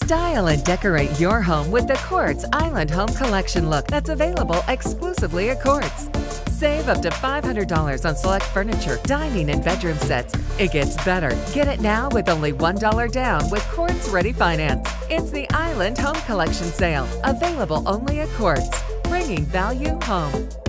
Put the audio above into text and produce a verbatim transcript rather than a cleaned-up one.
Style and decorate your home with the Quartz Island Home Collection look that's available exclusively at Quartz. Save up to five hundred dollars on select furniture, dining, and bedroom sets. It gets better. Get it now with only one dollar down with Quartz Ready Finance. It's the Island Home Collection sale, available only at Quartz, bringing value home.